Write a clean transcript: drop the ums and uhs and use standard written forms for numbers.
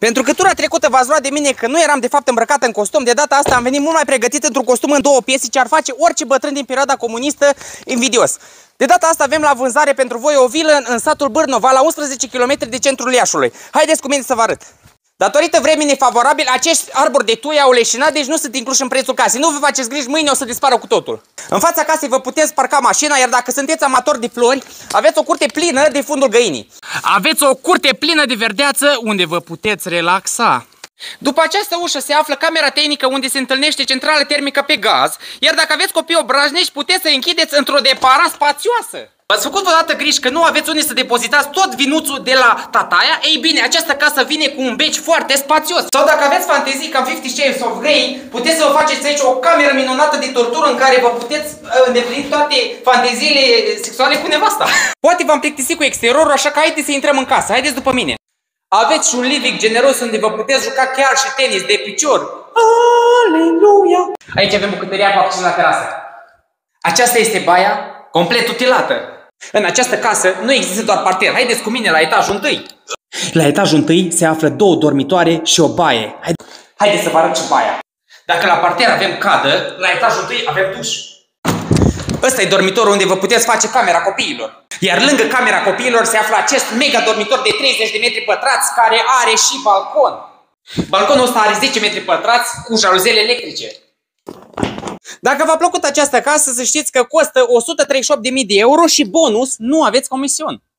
Pentru că tura trecută v-ați luat de mine că nu eram de fapt îmbrăcat în costum, de data asta am venit mult mai pregătit într-un costum în două piese, ce ar face orice bătrân din perioada comunistă invidios. De data asta avem la vânzare pentru voi o vilă în satul Bârnova, la 11 km de centrul Iașului. Haideți cu mine să vă arăt. Datorită vremii nefavorabile, acești arbori de tui au leșinat, deci nu sunt incluși în prețul casei. Nu vă faceți griji, mâine o să dispară cu totul. În fața casei vă puteți parca mașina, iar dacă sunteți amatori de flori, aveți o curte plină de fundul găinii. Aveți o curte plină de verdeață unde vă puteți relaxa. După această ușă se află camera tehnică unde se întâlnește centrala termică pe gaz, iar dacă aveți copii obrajnici, puteți să închideți într-o depara spațioasă. V-ați făcut vreodată griji că nu aveți unde să depozitați tot vinuțul de la tataia? Ei bine, această casă vine cu un beci foarte spațios. Sau dacă aveți fantezii ca 50 Shades of Grey, puteți să vă faceți aici o cameră minunată de tortură în care vă puteți îndeplini toate fanteziile sexuale cu nevasta. Poate v-am plictisit cu exteriorul, așa că haideți să intrăm în casă. Haideți după mine. Aveți și un living generos unde vă puteți juca chiar și tenis de picior. Aleluia! Aici avem bucătăria cu acces la terasă. Aceasta este baia complet utilată. În această casă nu există doar parter. Haideți cu mine la etajul întâi. La etajul întâi se află două dormitoare și o baie. Haideți să vă arăt și baia. Dacă la parter avem cadă, la etajul întâi avem duș. Ăsta e dormitorul unde vă puteți face camera copiilor. Iar lângă camera copiilor se află acest mega dormitor de 30 de metri pătrați care are și balcon. Balconul ăsta are 10 metri pătrați cu jaluzele electrice. Dacă v-a plăcut această casă, să știți că costă 138.000 de euro și bonus, nu aveți comision.